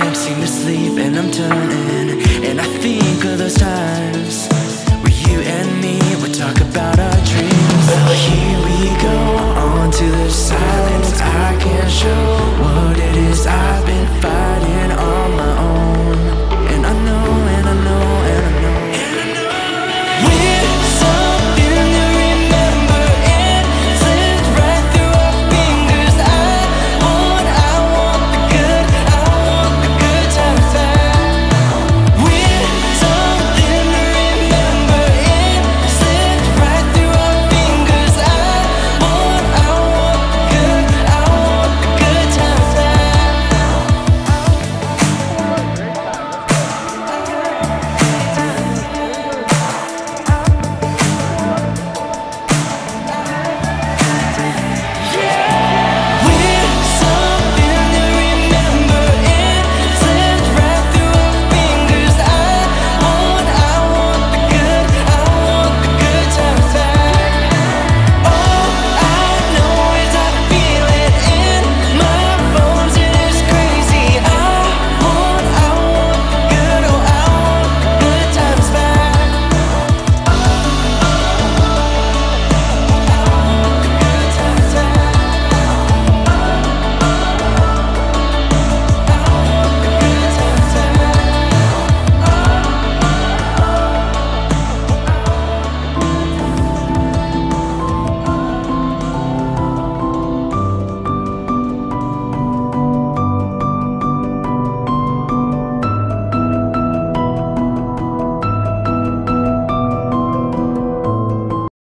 can't seem to sleep and I'm turning, and I think of those times where you and me would talk about our dreams. Well, here we go, on to the silence I can't show.